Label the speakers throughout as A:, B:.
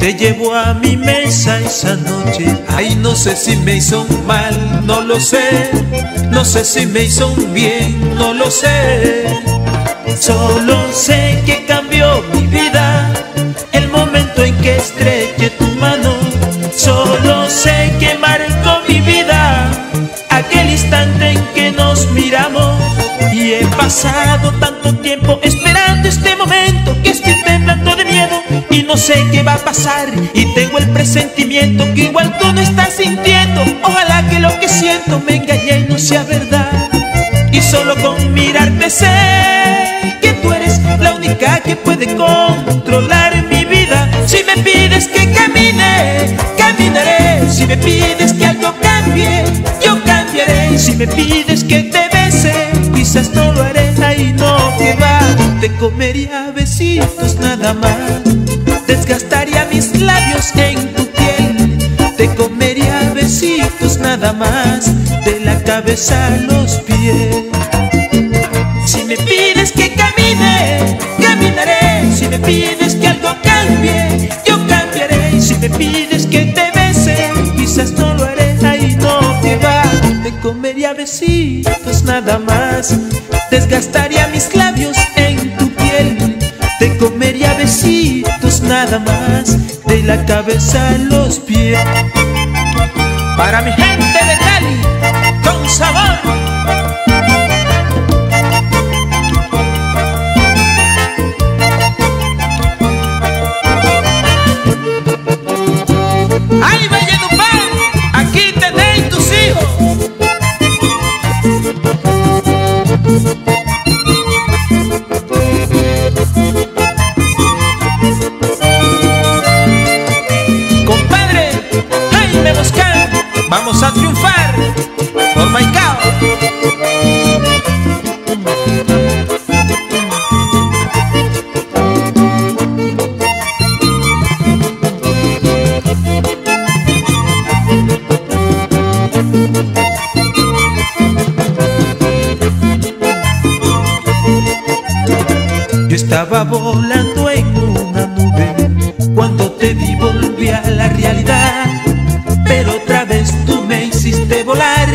A: te llevo a mi mesa esa noche. Ay, no sé si me hizo un mal, no lo sé. No sé si me hizo un bien, no lo sé. Solo sé que cambió mi vida el momento en que estreché tu mano. Solo sé que marcó mi vida aquel instante en que nos miramos. Y he pasado tanto tiempo esperando este momento que estoy temblando de miedo y no sé qué va a pasar. Y tengo el presentimiento que igual tú no estás sintiendo. Ojalá que lo que siento me engañe y no sea verdad. Y solo con mirarte sé que tú eres la única que puede controlar mi vida. Si me pides que camine, caminaré. Si me pides que algo cambie, yo cambiaré. Si me pides que te bese, quizás no lo haré. Ahí no, que va. Te comería besitos nada más, desgastaría mis labios en tu piel. Te comería besitos nada más, de la cabeza a los pies. Si me pides que camine, caminaré. Si me pides que algo cambie, yo cambiaré. Y si me pides que te bese, quizás no lo haré. Ahí no, que va. Te comería besitos nada más, desgastaría mis labios en tu piel. Te comería besitos nada más, de la cabeza a los pies. Para mi gente de Cali, con sabor. ¡Ay, Valledupar! Aquí tenéis tus hijos. Compadre Jaime Boscan, vamos a triunfar por Maicao. Yo estaba volando en una nube, cuando te vi volví a la realidad. Pero otra vez tú me hiciste volar,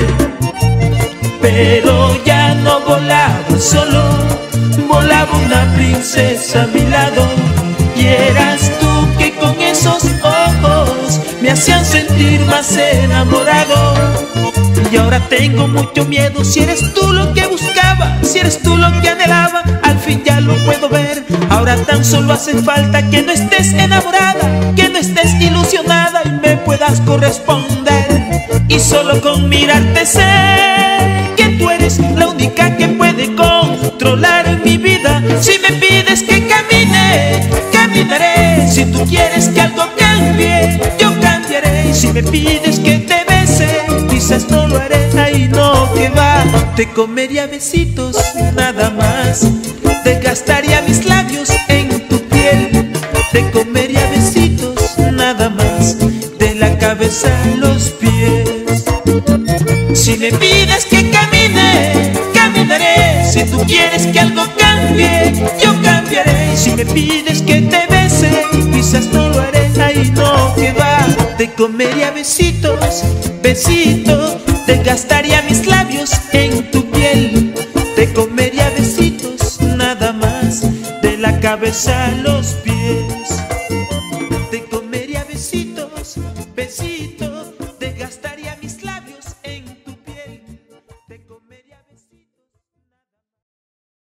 A: pero ya no volaba solo, volaba una princesa a mi lado. Y eras tú que con esos ojos me hacían sentir más enamorado. Y ahora tengo mucho miedo, si eres tú lo que buscaba, si eres tú lo que anhelaba, al fin ya lo puedo ver. Ahora tan solo hace falta que no estés enamorada, que no estés ilusionada y me puedas corresponder. Y solo con mirarte sé que tú eres la única que puede controlar mi vida. Si me pides que camine, caminaré. Si tú quieres que algo cambie, yo cambiaré. Y si me pides que te bese, quizás no lo haré. Ahí no, que va. Te comería besitos nada más, desgastaría mis labios en tu piel. Te comería besitos nada más, de la cabeza a los pies. Si me pides que camine, caminaré. Si tú quieres que algo cambie, yo cambiaré. Y si me pides que te bese, quizás no lo haré. Ahí no, que va. Te comería besitos, besitos, desgastaría mis labios en tu piel. Te comería besitos nada más, de la cabeza a los pies.